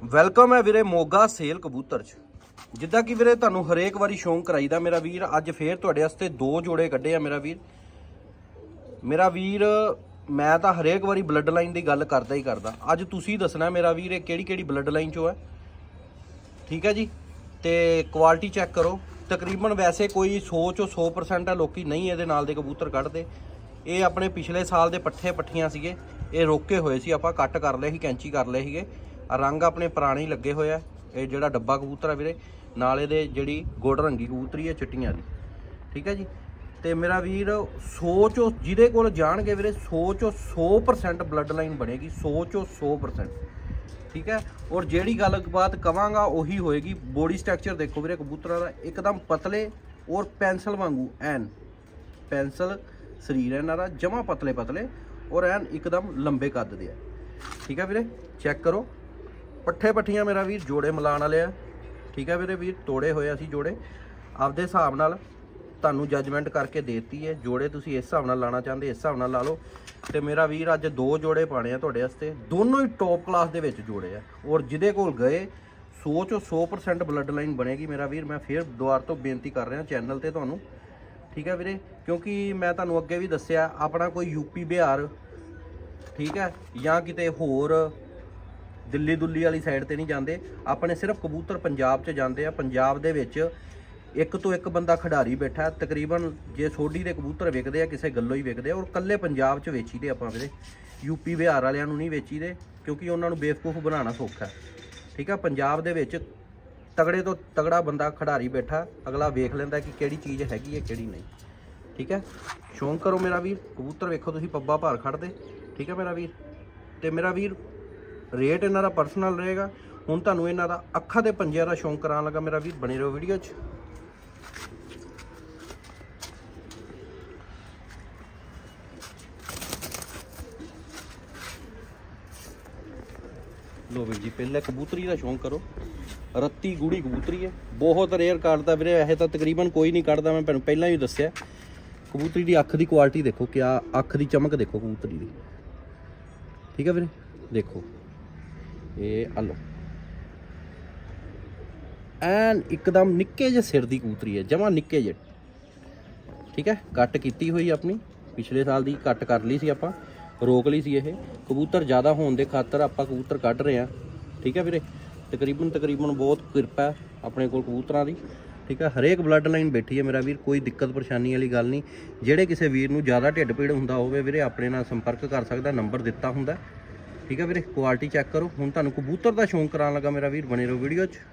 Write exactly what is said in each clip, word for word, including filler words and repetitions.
Welcome ਹੈ ਵੀਰੇ Moga sale ਕਬੂਤਰ ਚ। ਜਿੱਦਾਂ ਕਿ ਵੀਰੇ ਤੁਹਾਨੂੰ ਹਰੇਕ ਵਾਰੀ ਸ਼ੌਂਕ ਕਰਾਈਦਾ ਮੇਰਾ ਵੀਰ, ਅੱਜ ਫੇਰ ਤੁਹਾਡੇ ਵਾਸਤੇ ਦੋ ਜੋੜੇ ਕੱਢੇ ਆ ਮੇਰਾ ਵੀਰ। ਮੇਰਾ ਵੀਰ ਮੈਂ ਤਾਂ ਹਰੇਕ ਵਾਰੀ ਬਲੱਡ ਲਾਈਨ ਦੀ ਗੱਲ ਕਰਦਾ ਹੀ ਕਰਦਾ, ਅੱਜ ਤੁਸੀਂ ਦੱਸਣਾ ਮੇਰਾ ਵੀਰ ਇਹ ਕਿਹੜੀ ਕਿਹੜੀ ਬਲੱਡ ਲਾਈਨ ਚੋਂ ਹੈ, ਠੀਕ ਹੈ ਜੀ। ਤੇ ਕੁਆਲਿਟੀ ਚੈੱਕ ਕਰੋ। ਤਕਰੀਬਨ ਵੈਸੇ ਕੋਈ ਸੌ ਚੋਂ ਸੌ परसेंट ਹੈ ਲੋਕੀ ਨਹੀਂ ਇਹਦੇ ਨਾਲ ਦੇ ਕਬੂਤਰ ਕੱਢਦੇ। ਇਹ ਆਪਣੇ ਪਿਛਲੇ ਸਾਲ ਦੇ ਪੱਠੇ ਪੱਠੀਆਂ ਸੀਗੇ, ਇਹ ਰੋਕੇ ਹੋਏ ਸੀ, ਆਪਾਂ ਕੱਟ ਕਰ ਲਏ ਸੀ, ਕੈਂਚੀ ਕਰ ਲਏ ਸੀਗੇ। ਰੰਗ ਆਪਣੇ ਪੁਰਾਣੇ ਹੀ ਲੱਗੇ ਹੋਏ ਆ। ਇਹ ਜਿਹੜਾ ਡੱਬਾ ਕਬੂਤਰ ਹੈ ਵੀਰੇ, ਨਾਲ ਇਹਦੇ ਜਿਹੜੀ ਗੁੜ ਰੰਗੀ ਕਬੂਤਰੀ ਹੈ ਚਿੱਟੀਆਂ ਦੀ, ਠੀਕ ਹੈ ਜੀ। ਤੇ ਮੇਰਾ ਵੀਰ ਸੌ ਚੋਂ ਜਿਹਦੇ ਕੋਲ ਜਾਣਗੇ ਵੀਰੇ ਸੌ ਚੋਂ सौ परसेंट ਬਲੱਡ ਲਾਈਨ ਬਣੇਗੀ, ਸੌ ਚੋਂ सौ परसेंट, ठीक है। और जेड़ी गल बात कवांगा उही होएगी। बॉडी स्ट्रक्चर देखो वीरे कबूतरा दा एकदम पतले और पेंसिल वांगू एन पेंसिल शरीर है इन्हां जमा पतले पतले और एन एकदम लंबे कद दे, ठीक है वीरे। चेक करो पट्ठे पट्ठियां मेरा वीर जोड़े मिलाण वाले आ, ठीक है वीरे। वीर तोड़े होए असीं जोड़े आपदे हिसाब नाल ਤੁਹਾਨੂੰ ਜਜਮੈਂਟ ਕਰਕੇ ਦੇਤੀ ਹੈ। ਜੋੜੇ ਤੁਸੀਂ ਇਸ ਹਿਸਾਬ ਨਾਲ ਲਾਣਾ ਚਾਹੁੰਦੇ ਇਸ ਹਿਸਾਬ ਨਾਲ ਲਾ ਲਓ। ਤੇ ਮੇਰਾ ਵੀਰ ਅੱਜ ਦੋ ਜੋੜੇ ਪਾਣੇ ਆ ਤੁਹਾਡੇ ਵਾਸਤੇ, ਦੋਨੋਂ ਹੀ ਟੌਪ ਕਲਾਸ ਦੇ ਵਿੱਚ ਜੋੜੇ ਆ। ਔਰ ਜਿਹਦੇ ਕੋਲ ਗਏ ਸੌ ਚੋਂ सौ परसेंट ਬਲੱਡ ਲਾਈਨ ਬਣੇਗੀ ਮੇਰਾ ਵੀਰ। ਮੈਂ ਫੇਰ ਦੁਬਾਰਾ ਤੋਂ ਬੇਨਤੀ ਕਰ ਰਿਹਾ ਚੈਨਲ ਤੇ ਤੁਹਾਨੂੰ, ਠੀਕ ਹੈ ਵੀਰੇ, ਕਿਉਂਕਿ ਮੈਂ ਤੁਹਾਨੂੰ ਅੱਗੇ ਵੀ ਦੱਸਿਆ ਆਪਣਾ ਕੋਈ ਯੂਪੀ ਬਿਹਾਰ, ਠੀਕ ਹੈ, ਜਾਂ ਕਿਤੇ ਹੋਰ ਦਿੱਲੀ ਦੁੱਲੀ ਵਾਲੀ ਸਾਈਡ ਤੇ ਨਹੀਂ ਜਾਂਦੇ। ਆਪਣੇ ਸਿਰਫ ਕਬੂਤਰ ਪੰਜਾਬ 'ਚ ਜਾਂਦੇ ਆ। ਪੰਜਾਬ ਦੇ ਵਿੱਚ एक तो एक बंदा खिडारी बैठा, तकरीबन जे सोडी के कबूतर विकते हैं किसी गलों ही विकते हैं। और कल्ले पंजाब च वेची दे आपां वीरे, यूपी बिहार वालियां नूं नहीं वेची दे, क्योंकि उन्होंने बेवकूफ बनाना सौखा है, ठीक है। पंजाब दे विच तगड़े तो तगड़ा बंदा खिडारी बैठा, अगला वेख लैंदा कि किहड़ी चीज़ हैगी है किहड़ी नहीं, ठीक है। शौक करो मेरा वीर, कबूतर वेखो तुसीं पब्बा भार खड़दे, ठीक है मेरा वीर। तो मेरा वीर रेट इन्हां दा परसनल रहेगा। हुण तुहानूं इन्हां दा अखां दे पंजिਆਂ दा शौक कराउण लगा मेरा वीर, बने रहो वीडियो च। लो वीर जी पहले कबूतरी का शौक करो। रत्ती गूड़ी कबूतरी है, बहुत रेयर काटता वीरे, वैसे तो तकरीबन कोई नहीं काटता। मैं तुहानूं पहलां ही दस्सिआ कबूतरी की अख की क्वालिटी देखो, क्या अख की चमक देखो कबूतरी की, ठीक है वीरे। देखो ये आलो एन एकदम निक्के जे सिर की कबूतरी है, जमा निक्के जे, ठीक है। कट की हुई अपनी पिछले साल की कट कर ली सी आपां, रोक ली सी। ये कबूतर ज़्यादा होने के खातर आप कबूतर कढ़ रहे हैं, ठीक है वीरे। तकरीबन तकरीबन बहुत किरपा है अपने को कबूतरों की, ठीक है। हरेक ब्लड लाइन बैठी है मेरा वीर, कोई दिक्कत परेशानी वाली गल नहीं। जेड़े किसी वीर नूं ज़्यादा ढिड पीड़ हुंदा होवे वीरे अपने नाल संपर्क कर सकदा, नंबर दिता हुंदा, ठीक है वीरे। क्वालिटी चेक करो। हुण तुहानूं कबूतर का शौक कराउण लगा मेरा वीर, बने रहो वीडियो च।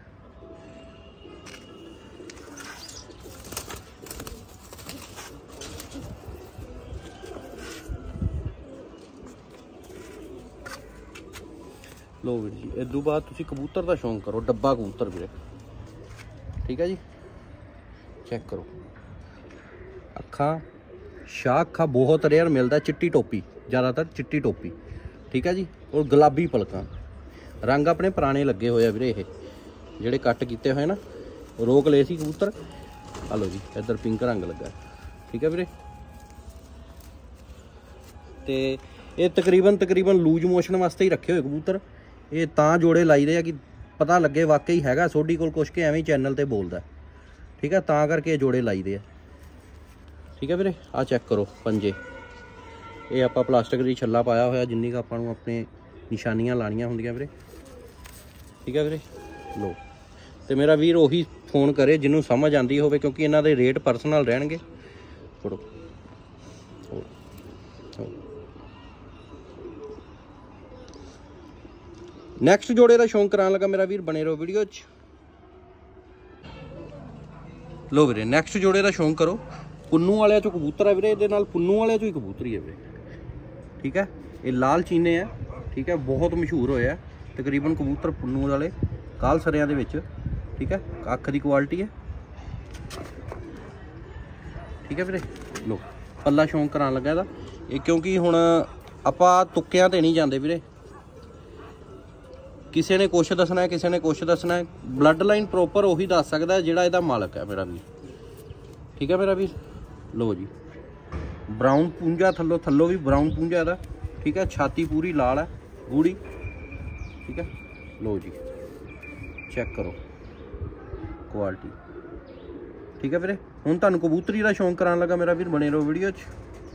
लो वीर जी इस बाद तुसी कबूतर का शौक करो, डब्बा कबूतर वीरे, ठीक है जी। चेक करो अखा शाह अखा बहुत रेयर मिलता, चिट्टी टोपी ज़्यादातर, चिट्टी टोपी, ठीक है जी। और गुलाबी पलकां, रंग अपने पुराने लगे हुए वीरे, ये जेड़े कट किए हुए ना रोक ले सी कबूतर। हलो जी इधर पिंक रंग लगा, ठीक है वीरे। तो ये तकरीबन तकरीबन लूज मोशन वास्ते ही रखे हुए कबूतर, ये तां जोड़े लाई दे कि पता लगे वाकई हैगा सोडी कोल कुछ के एवं चैनल ते बोलदा, ठीक है, तां करके जोड़े लाई दे, ठीक है वीरे। आ चेक करो पंजे, ये आपां प्लास्टिक दी छल्ला पाया होया जिन्नी का आपां नूं अपने निशानियां लानियां हुंदियां वीरे, ठीक है वीरे। लो तो मेरा वीर उही फोन करे जिन्हों समझ आती होवे, क्योंकि इन्हां दे रेट परसनल रहणगे। छोड़ो नैक्सट जोड़े का शौक कराने लगा मेरा वीर, बने रहो वीडियो च। लो वीरे नैक्सट जोड़े का शौक करो। पुन्नू वाले चो कबूतर है वीरे, ये नाल पुन्नू वाले चो ही कबूतरी है वीरे, ठीक है। ये लाल चीने है, ठीक है, बहुत मशहूर होया तकरीबन कबूतर पुन्नू वाले काल सरियां दे विच, ठीक है। अख की क्वालिटी है, ठीक है वीरे। लो पल्ला शौक कराने लगा इहदा ये, क्योंकि हुण आपां तुक्कियां ते नहीं जांदे वीरे, किसी ने कुछ दसना है किसी ने कुछ दसना है। ब्लड लाइन प्रोपर उही दस सकता है जिहड़ा इहदा मालक है मेरा वीर, ठीक है मेरा वीर। लो जी ब्राउन पूंजा थल्लों थल्लों भी ब्राउन पूंजा इहदा, ठीक है। छाती पूरी लाल है गूड़ी, ठीक है। लो जी चेक करो क्वालिटी। ठीक है वीरे, हुण तुहानूं कबूतरी का शौक कराने लगा मेरा वीर, बने रहो वीडियो च।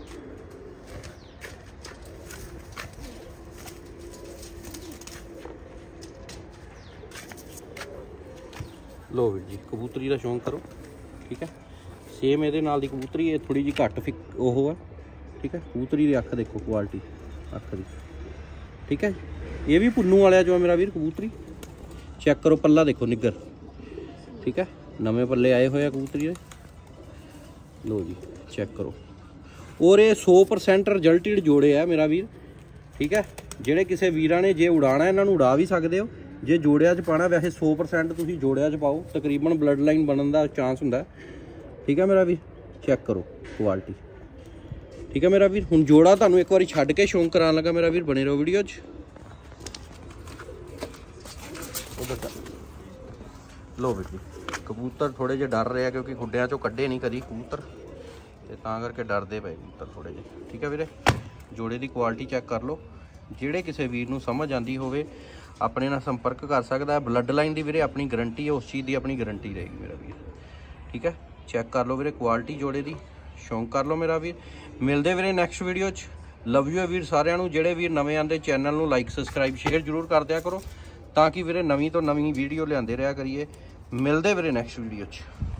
लो वीर जी कबूतरी का शौक करो। ठीक है, सेम ये नाल दी कबूतरी है, थोड़ी जी घट फिक ओह है। ठीक है, कबूतरी की अख देखो क्वालिटी अख की। ठीक है, ये भी पुन्नू वाले जो है मेरा वीर कबूतरी। चेक करो पल्ला देखो निग्गर। ठीक है, नवे पल्ले आए हुए कबूतरी। लो जी चेक करो, और ये सौ परसेंट रिजल्टेड जोड़े है मेरा वीर। ठीक है, जेडे किसी वीरां ने जे उड़ाना इन्हों उड़ा भी सकते हो, जे जोड़िया च पाना वैसे सौ परसेंट तुम जोड़िया च पाओ, तकरीबन ब्लड लाइन बनने का चांस होंगे। ठीक है मेरा वीर, चेक करो क्वालिटी। ठीक है मेरा वीर, हुण जोड़ा तुहानूं एक बार छड्ड के शौक करान लगा मेरा वीर, बने रहो वीडियो च। लो वीर जी कबूतर थोड़े जे डर रहे हैं क्योंकि खुड्डियां चों कड्डे नहीं कदी कबूतर, ते तां करके डरदे पे कबूतर थोड़े जे। ठीक है वीरे, जोड़े की क्वालिटी चेक कर लो। जेड़े किसी वीर नूं समझ आती होवे अपने नाल संपर्क कर सकता है। ब्लड लाइन की वीरे अपनी गारंटी है, उस चीज़ की अपनी गारंटी रहेगी मेरा वीर। ठीक है, चेक कर लो वीरे क्वालिटी जोड़े की, शौक कर लो मेरा वीर। मिलते वीरे नैक्सट वीडियो च। लव यू है वीर सारिਆਂ ਨੂੰ। ਜਿਹੜੇ ਵੀਰ नवे आते चैनल ਨੂੰ लाइक सबसक्राइब शेयर जरूर कर दिया करो, ताकि वीरे नवीं तो नवीं वीडियो लियाते रहा करिए। मिलते वीरे नैक्सट वीडियो च।